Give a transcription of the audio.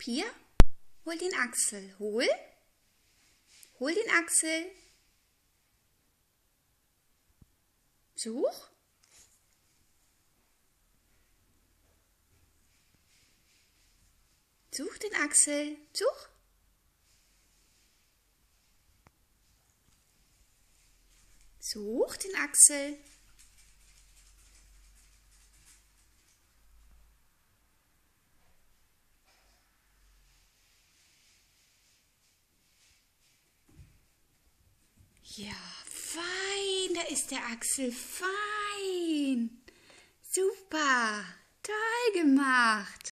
Pia, hol den Axel. Hol den Axel. Such. Such den Axel. Such. Such den Axel. Ja, fein, da ist der Axel, fein. Super, toll gemacht.